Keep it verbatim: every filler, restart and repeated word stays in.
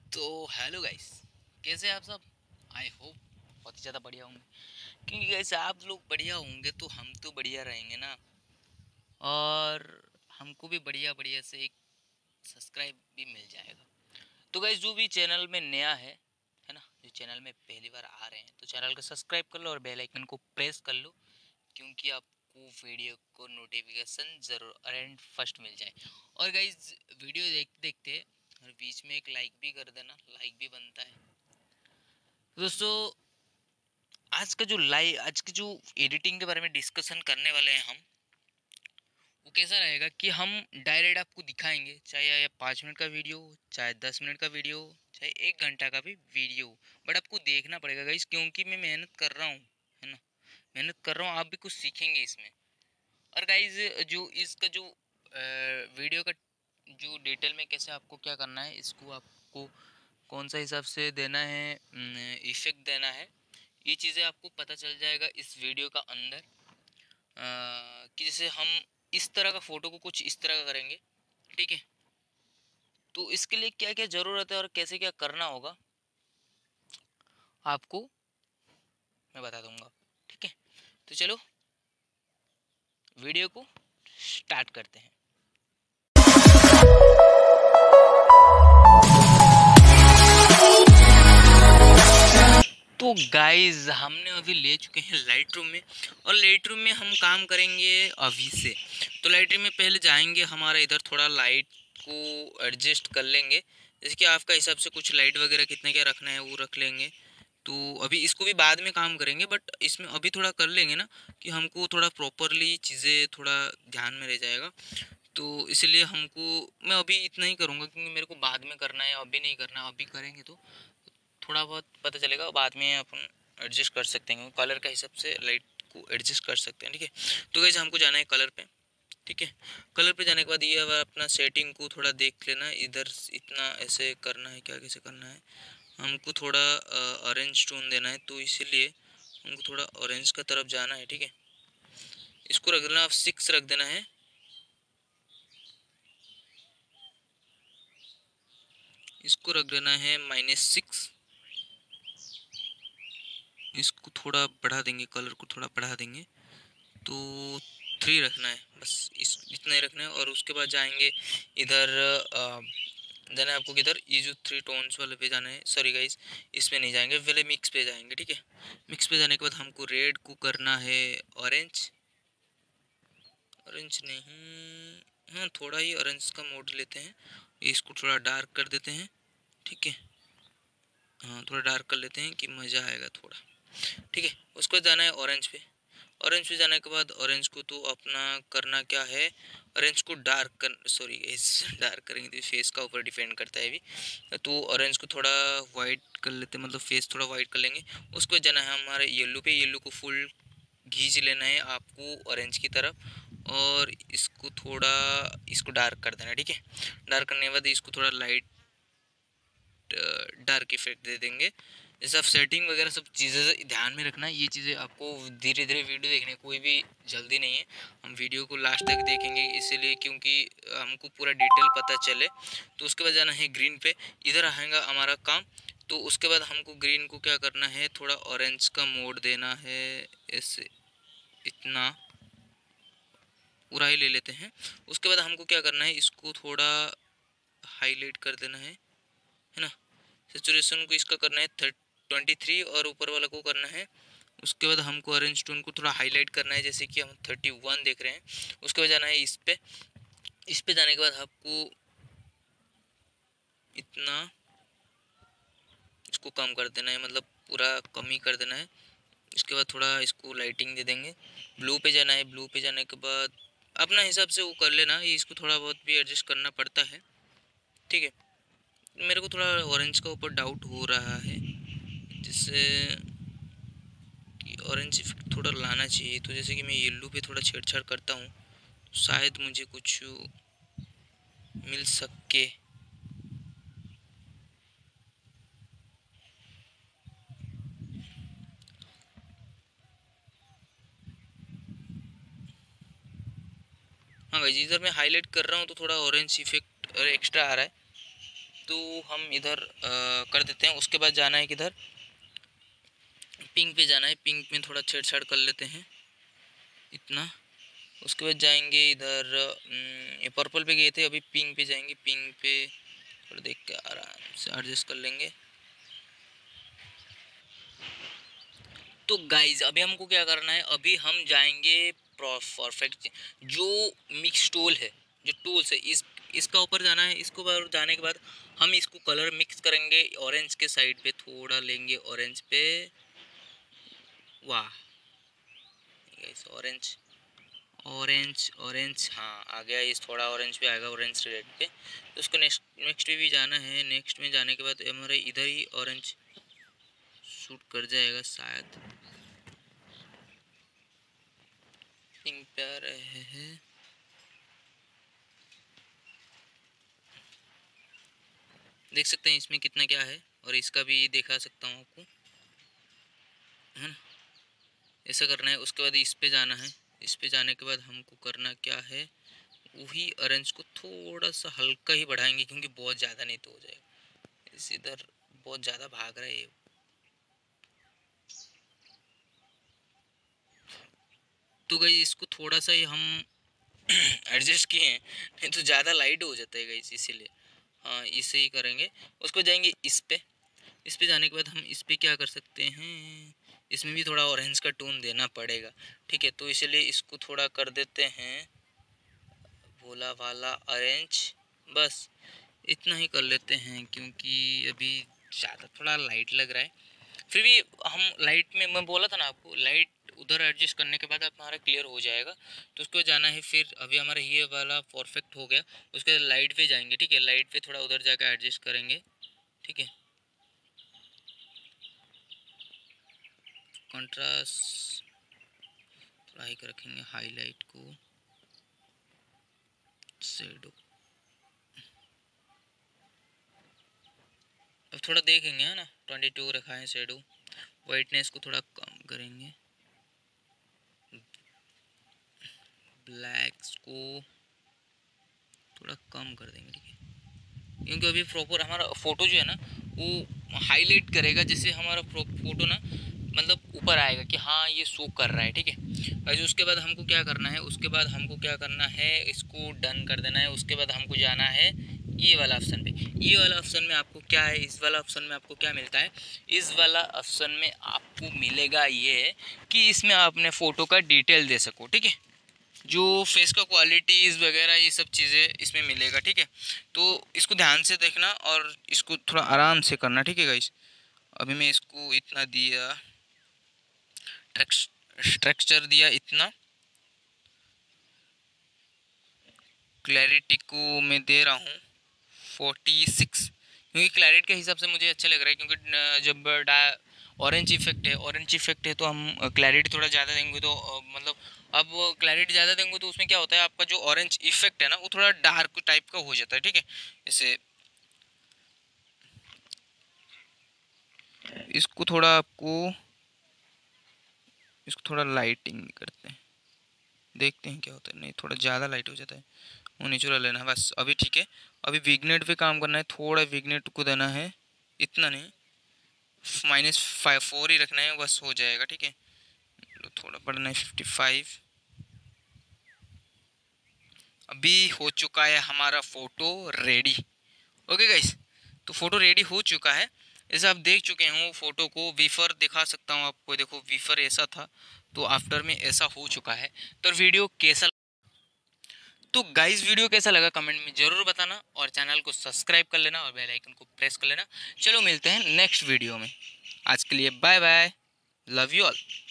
तो hello guys, कैसे हैं आप सब। आई होप बहुत ही ज़्यादा बढ़िया होंगे, क्योंकि गाइस आप लोग बढ़िया होंगे तो हम तो बढ़िया रहेंगे ना। और हमको भी बढ़िया बढ़िया से एक सब्सक्राइब भी मिल जाएगा। तो गाइस जो भी चैनल में नया है है ना, जो चैनल में पहली बार आ रहे हैं तो चैनल को सब्सक्राइब कर लो और बेल आइकन को प्रेस कर लो, क्योंकि आपको वीडियो को नोटिफिकेशन ज़रूर एंड फर्स्ट मिल जाए। और गाइस वीडियो देखते देखते और बीच में एक लाइक भी कर देना, लाइक भी बनता है। दोस्तों आज का जो लाइव आज की जो एडिटिंग के बारे में डिस्कशन करने वाले हैं हम, वो कैसा रहेगा कि हम डायरेक्ट आपको दिखाएंगे, चाहे ये पाँच मिनट का वीडियो, चाहे दस मिनट का वीडियो, चाहे एक घंटा का भी वीडियो। बट आपको देखना पड़ेगा गाइस, क्योंकि मैं मेहनत कर रहा हूँ, है ना, मेहनत कर रहा हूँ, आप भी कुछ सीखेंगे इसमें। और गाइस जो इसका जो वीडियो का जो डिटेल में कैसे आपको क्या करना है, इसको आपको कौन सा हिसाब से देना है, इफेक्ट देना है, ये चीज़ें आपको पता चल जाएगा इस वीडियो का अंदर। अ, कि जैसे हम इस तरह का फ़ोटो को कुछ इस तरह का करेंगे, ठीक है। तो इसके लिए क्या क्या ज़रूरत है और कैसे क्या करना होगा आपको मैं बता दूंगा, ठीक है। तो चलो वीडियो को स्टार्ट करते हैं। तो गाइज हमने अभी ले चुके हैं लाइट रूम में, और लाइट रूम में हम काम करेंगे अभी से। तो लाइट रूम में पहले जाएंगे, हमारा इधर थोड़ा लाइट को एडजस्ट कर लेंगे, जैसे कि आपका हिसाब से कुछ लाइट वगैरह कितने क्या रखना है वो रख लेंगे। तो अभी इसको भी बाद में काम करेंगे, बट इसमें अभी थोड़ा कर लेंगे ना, कि हमको थोड़ा प्रॉपरली चीज़ें थोड़ा ध्यान में रह जाएगा। तो इसलिए हमको मैं अभी इतना ही करूँगा, क्योंकि मेरे को बाद में करना है, अभी नहीं करना है। अभी करेंगे तो थोड़ा बहुत पता चलेगा, बाद में अपन एडजस्ट कर सकते हैं, कलर का हिसाब से लाइट को एडजस्ट कर सकते हैं, ठीक है। तो वैसे हमको जाना है कलर पे, ठीक है। कलर पे जाने के बाद ये अब अपना सेटिंग को थोड़ा देख लेना, इधर इतना ऐसे करना है, क्या कैसे करना है। हमको थोड़ा ऑरेंज टोन देना है, तो इसीलिए हमको थोड़ा ऑरेंज का तरफ जाना है, ठीक है। इसको रख देना, आप सिक्स रख देना है। इसको रख देना है माइनस सिक्स। इसको थोड़ा बढ़ा देंगे, कलर को थोड़ा बढ़ा देंगे, तो थ्री रखना है, बस इस इतना ही रखना है। और उसके बाद जाएंगे इधर, जाना है आपको किधर, ये जो थ्री टोन्स वाले पे जाना है। सॉरी गाइस, इस पे नहीं जाएंगे, पहले मिक्स पे जाएंगे, ठीक है। मिक्स पे जाने के बाद हमको रेड को करना है ऑरेंज। ऑरेंज नहीं, हाँ थोड़ा ही ऑरेंज का मोड लेते हैं, इसको थोड़ा डार्क कर देते हैं, ठीक है। हाँ थोड़ा डार्क कर लेते हैं कि मज़ा आएगा थोड़ा, ठीक है। उसको जाना है ऑरेंज पे। ऑरेंज पे जाने के बाद ऑरेंज को तो अपना करना क्या है, ऑरेंज को डार्क कर, सॉरी इस डार्क करेंगे तो फेस का ऊपर डिपेंड करता है भी। तो ऑरेंज को थोड़ा वाइट कर लेते हैं, मतलब फेस थोड़ा वाइट कर लेंगे। उसको जाना है हमारे येलो पे, येलो को फुल खींच लेना है आपको ऑरेंज की तरफ, और इसको थोड़ा इसको डार्क कर देना, ठीक है। डार्क करने के बाद इसको थोड़ा लाइट डार्क इफेक्ट दे देंगे। जैसे आप सेटिंग वगैरह सब चीज़ें ध्यान में रखना, ये चीज़ें आपको धीरे धीरे वीडियो देखने, कोई भी जल्दी नहीं है, हम वीडियो को लास्ट तक देखेंगे इसीलिए, क्योंकि हमको पूरा डिटेल पता चले। तो उसके बाद जाना है ग्रीन पे, इधर आएगा हमारा काम। तो उसके बाद हमको ग्रीन को क्या करना है, थोड़ा ऑरेंज का मोड देना है, ऐसे इतना पूरा ही ले लेते हैं। उसके बाद हमको क्या करना है, इसको थोड़ा हाईलाइट कर देना है है ना। सेचुरेशन को इसका करना है ट्वेंटी थ्री, और ऊपर वाला को करना है। उसके बाद हमको ऑरेंज टोन को थोड़ा हाईलाइट करना है, जैसे कि हम थर्टी वन देख रहे हैं। उसके बाद जाना है इस पे। इस पे जाने के बाद आपको इतना इसको कम कर देना है, मतलब पूरा कम ही कर देना है। इसके बाद थोड़ा इसको लाइटिंग दे देंगे। ब्लू पे जाना है, ब्लू पे जाने के बाद अपना हिसाब से वो कर लेना, ये इसको थोड़ा बहुत भी एडजस्ट करना पड़ता है, ठीक है। मेरे को थोड़ा ऑरेंज का ऊपर डाउट हो रहा है, जिससे कि ऑरेंज इफेक्ट थोड़ा लाना चाहिए। तो जैसे कि मैं येलो पे थोड़ा छेड़छाड़ करता हूँ, तो शायद मुझे कुछ मिल सके। हाँ भाई, इधर मैं हाईलाइट कर रहा हूँ तो थोड़ा ऑरेंज इफेक्ट एक्स्ट्रा आ रहा है, तो हम इधर आ, कर देते हैं। उसके बाद जाना है किधर, पिंक पे जाना है। पिंक में थोड़ा छेड़छाड़ कर लेते हैं इतना। उसके बाद जाएंगे इधर, ये पर्पल पे गए थे, अभी पिंक पे जाएंगे। पिंक पे थोड़ा देख के आराम से एडजस्ट कर लेंगे। तो गाइज अभी हमको क्या करना है, अभी हम जाएंगे परफेक्ट जो मिक्स टूल है, जो टूल्स है, इस इसका ऊपर जाना है। इसको ऊपर जाने के बाद हम इसको कलर मिक्स करेंगे। ऑरेंज के साइड पे थोड़ा लेंगे, ऑरेंज पे, वाह गाइस, ऑरेंज ऑरेंज ऑरेंज, हाँ आ गया। इस थोड़ा ऑरेंज पे आएगा, ऑरेंज रेड पे। तो उसको नेक्स्ट नेक्स्ट पे भी जाना है। नेक्स्ट में जाने के बाद हमारे इधर ही ऑरेंज शूट कर जाएगा शायद। पिंक पे आ रहे हैं, देख सकते हैं इसमें कितना क्या है, और इसका भी दिखा सकता हूँ आपको, है ना। ऐसा करना है। उसके बाद इस पे जाना है। इस पे जाने के बाद हमको करना क्या है, वही ऑरेंज को थोड़ा सा हल्का ही बढ़ाएंगे, क्योंकि बहुत ज़्यादा नहीं तो हो जाएगा। इस इधर बहुत ज़्यादा भाग रहा है ये। तो गई इसको थोड़ा सा ही हम एडजस्ट किए हैं, नहीं तो ज़्यादा लाइट हो जाता है गाइस, इसीलिए हाँ इसे ही करेंगे। उसको जाएंगे इस पे। इस पे जाने के बाद हम इस पे क्या कर सकते हैं, इसमें भी थोड़ा ऑरेंज का टोन देना पड़ेगा, ठीक है। तो इसलिए इसको थोड़ा कर देते हैं भोला वाला ऑरेंज, बस इतना ही कर लेते हैं, क्योंकि अभी ज़्यादा थोड़ा लाइट लग रहा है। फिर भी हम लाइट में, मैं बोला था ना आपको, लाइट उधर एडजस्ट करने के बाद हमारा क्लियर हो जाएगा। तो उसको जाना है। फिर अभी हमारा ये वाला परफेक्ट हो गया। उसके बाद लाइट पे जाएंगे, ठीक है। लाइट पे थोड़ा उधर जाकर एडजस्ट करेंगे, ठीक है। कंट्रास्ट थोड़ा हाई कर रखेंगे, हाईलाइट को, शेडो अब थोड़ा देखेंगे, है ना। ट्वेंटी टू रखा है शेडो। वाइटनेस को थोड़ा कम करेंगे, ब्लैक्स को थोड़ा कम कर देंगे, ठीक है। क्योंकि अभी प्रॉपर हमारा फ़ोटो जो है ना, वो हाईलाइट करेगा, जैसे हमारा फ़ोटो ना मतलब ऊपर आएगा कि हाँ ये शो कर रहा है, ठीक है। वैसे उसके बाद हमको क्या करना है, उसके बाद हमको क्या करना है, इसको डन कर देना है। उसके बाद हमको जाना है ये वाला ऑप्शन पे। ये वाला ऑप्शन में आपको क्या है, इस वाला ऑप्शन में आपको क्या मिलता है, इस वाला ऑप्शन में आपको मिलेगा ये कि इसमें आप अपने फ़ोटो का डिटेल दे सको, ठीक है। जो फेस का क्वालिटीज़ वगैरह ये सब चीज़ें इसमें मिलेगा, ठीक है। तो इसको ध्यान से देखना और इसको थोड़ा आराम से करना, ठीक है गाइस। अभी मैं इसको इतना दिया, स्ट्रक्चर दिया इतना, क्लैरिटी को मैं दे रहा हूँ फोर्टी सिक्स, क्योंकि क्लैरिटी के हिसाब से मुझे अच्छा लग रहा है। क्योंकि जब डा ऑरेंज इफेक्ट है, ऑरेंज इफेक्ट है तो हम क्लैरिटी थोड़ा ज़्यादा देंगे, तो मतलब अब क्लैरिटी ज़्यादा देंगे तो उसमें क्या होता है, आपका जो ऑरेंज इफेक्ट है ना वो थोड़ा डार्क टाइप का हो जाता है, ठीक है। जैसे इसको थोड़ा आपको इसको थोड़ा लाइटिंग करते हैं, देखते हैं क्या होता है। नहीं थोड़ा ज़्यादा लाइट हो जाता है, वो नेचुरल लेना है बस। अभी ठीक है। अभी विगनेट पे काम करना है, थोड़ा विगनेट को देना है, इतना नहीं, माइनस फाइव फोर ही रखना है, बस हो जाएगा, ठीक है। थोड़ा बढ़ना है, फिफ्टी फाइव। अभी हो चुका है हमारा फ़ोटो रेडी। ओके गाइस, तो फ़ोटो रेडी हो चुका है। जैसे आप देख चुके हैं फ़ोटो को, वीफर दिखा सकता हूँ आपको, देखो वीफर ऐसा था तो आफ्टर में ऐसा हो चुका है। तो वीडियो कैसा, तो गाइस वीडियो कैसा लगा कमेंट में ज़रूर बताना, और चैनल को सब्सक्राइब कर लेना और बेल आइकन को प्रेस कर लेना। चलो मिलते हैं नेक्स्ट वीडियो में, आज के लिए bye bye, love you all.